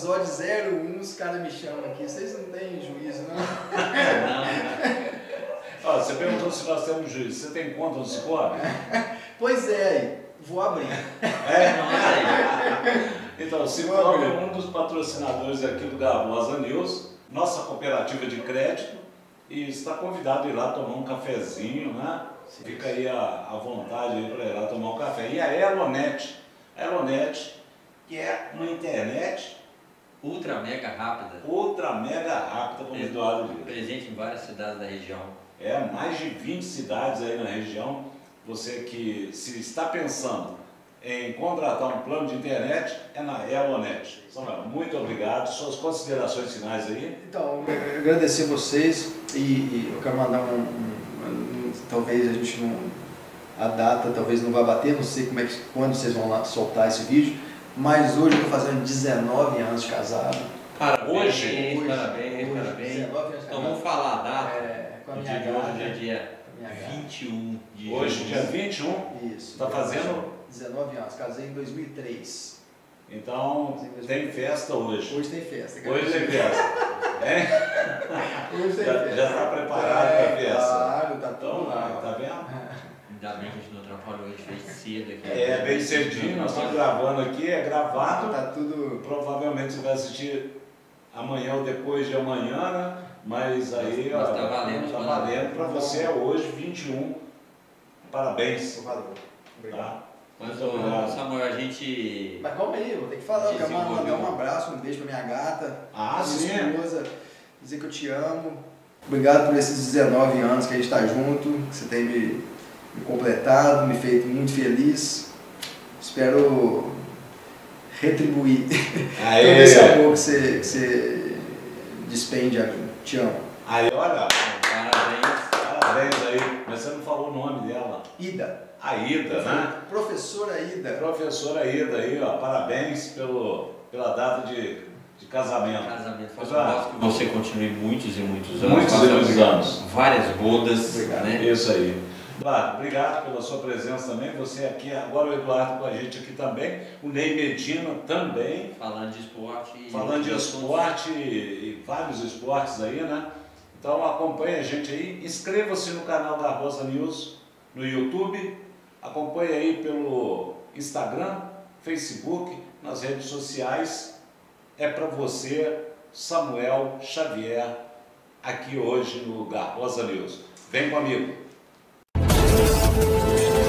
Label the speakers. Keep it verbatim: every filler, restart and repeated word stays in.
Speaker 1: episódio zero um, os caras me chamam aqui. Vocês não têm juízo, não?
Speaker 2: Não. Ó, você perguntou se nós temos juízo. Você tem conta no Cicobi?
Speaker 1: Pois é, vou abrir.
Speaker 2: É? Então, o Cicobi é um dos patrocinadores aqui do Garbosa News, nossa cooperativa de crédito, e está convidado a ir lá tomar um cafezinho, né? Sim. Fica aí à, à vontade para ir lá tomar um café. E a Elonet, a Elonet, que é uma internet
Speaker 3: ultra mega rápida.
Speaker 2: Ultra mega rápida, como o Eduardo diz.
Speaker 3: Presente em várias cidades da região.
Speaker 2: É, mais de vinte cidades aí na região. Você que se está pensando em contratar um plano de internet, é na Elonet. Samuel, muito obrigado. Suas considerações finais aí?
Speaker 1: Então, eu agradecer vocês e, e eu quero mandar um, um, um... Talvez a gente não... A data talvez não vá bater, não sei como é que, quando vocês vão lá soltar esse vídeo, mas hoje eu estou fazendo dezenove anos de casado.
Speaker 3: Parabéns,
Speaker 1: hoje, hoje,
Speaker 3: parabéns,
Speaker 1: hoje,
Speaker 3: parabéns.
Speaker 1: dezenove anos de
Speaker 3: Então
Speaker 1: casado.
Speaker 3: vamos falar a data.
Speaker 1: É, com a
Speaker 3: o
Speaker 1: minha
Speaker 3: dia de hoje
Speaker 1: gata,
Speaker 3: é dia
Speaker 1: minha
Speaker 3: vinte e um de
Speaker 2: Hoje,
Speaker 3: julho.
Speaker 2: dia vinte e um?
Speaker 1: Isso.
Speaker 2: Está fazendo?
Speaker 1: dezenove anos, casei em dois mil e três.
Speaker 2: Então, tem festa hoje.
Speaker 1: Hoje tem festa. Cara.
Speaker 2: Hoje tem festa. É?
Speaker 1: Hoje tem
Speaker 2: já,
Speaker 1: festa.
Speaker 2: Já está preparado
Speaker 1: é,
Speaker 2: para a festa?
Speaker 1: Claro, tá tudo
Speaker 2: então,
Speaker 1: lá.
Speaker 2: Tá vendo?
Speaker 3: Ainda bem que a gente não atrapalhou, a gente fez cedo aqui.
Speaker 2: É, bem cedinho, nós estamos gravando aqui, é gravado.
Speaker 1: Tá tudo...
Speaker 2: Provavelmente você vai assistir amanhã ou depois de amanhã, né? Mas aí,
Speaker 3: mas
Speaker 2: ó,
Speaker 3: tá valendo,
Speaker 2: tá valendo para você é hoje, vinte e um. Parabéns.
Speaker 1: Valeu. Obrigado.
Speaker 2: Tá?
Speaker 3: Mas,
Speaker 2: Muito obrigado.
Speaker 3: Samuel, a gente...
Speaker 1: Mas calma aí, eu vou ter que falar. Eu quero mandar um abraço, um beijo pra minha gata.
Speaker 2: Ah,
Speaker 1: pra
Speaker 2: sim.
Speaker 1: minha esposa, dizer que eu te amo. Obrigado por esses dezenove anos que a gente está junto, que você tem me, me completado, me feito muito feliz. Espero retribuir
Speaker 2: Aê.
Speaker 1: todo esse amor que você, que você despende a mim. Te amo.
Speaker 2: Aí, olha,
Speaker 3: Parabéns.
Speaker 2: parabéns aí. Mas você não falou o nome dela.
Speaker 1: Ida.
Speaker 2: A Ida, né?
Speaker 1: Professora Ida.
Speaker 2: Professora Ida aí, ó. Parabéns pelo, pela data de, de casamento.
Speaker 3: Casamento. Faço
Speaker 2: Exato.
Speaker 3: votos que você continue muitos e muitos anos.
Speaker 2: Muitos e
Speaker 3: Faça
Speaker 2: muitos anos.
Speaker 3: Várias bodas.
Speaker 1: Obrigado.
Speaker 3: Né?
Speaker 2: Isso aí. Eduardo, obrigado pela sua presença também. Você aqui, agora o Eduardo com a gente aqui também. O Ney Medina também.
Speaker 3: Falando de esporte. E
Speaker 2: Falando de esporte e, e vários esportes aí, né? Então acompanhe a gente aí. Inscreva-se no canal da Garbosa News no YouTube. Acompanhe aí pelo Instagram, Facebook, nas redes sociais. É para você, Samuel Xavier, aqui hoje no Garbosa News. Vem comigo.